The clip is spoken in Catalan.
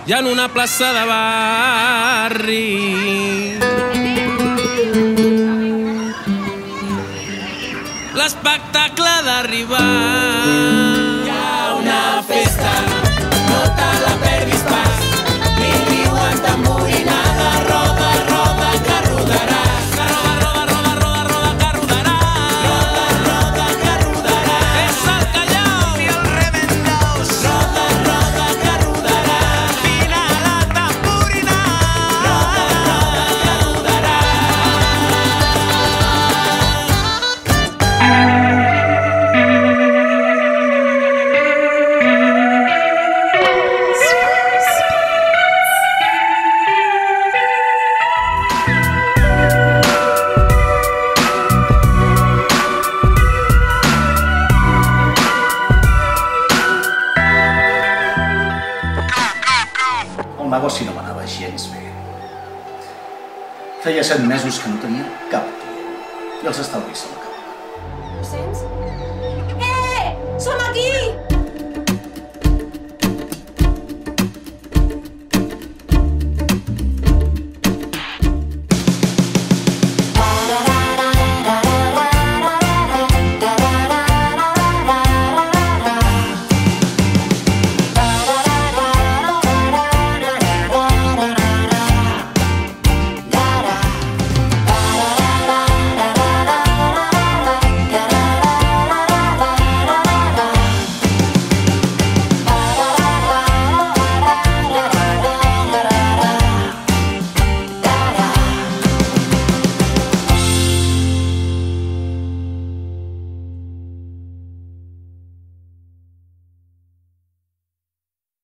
i en una plaça de barri. L'espectacle d'arribar. Hi ha una festa, no te la perdis pas. Li diuen tamborinada, roda, roda, que rodaràs. Que roda, roda, roda, roda, roda, que rodaràs. Roda, roda, que rodaràs. És el Callao i el Reventós. Roda, roda, que rodaràs. Vine a la tamborinada. Roda, roda, que rodaràs. El negoci no m'anava gens bé. Feia 7 mesos que no tenia cap client i els estalvis se m'acabaven. Ho sents? Som aquí!